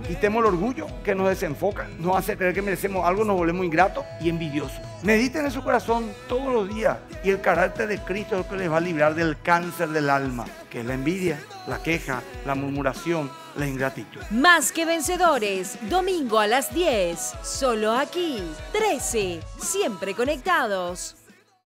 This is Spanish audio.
Quitemos el orgullo que nos desenfoca, nos hace creer que merecemos algo, nos volvemos ingratos y envidiosos. Mediten en su corazón todos los días y el carácter de Cristo es lo que les va a librar del cáncer del alma, que es la envidia, la queja, la murmuración, la ingratitud. Más que Vencedores, domingo a las 10, solo aquí, 13, siempre conectados.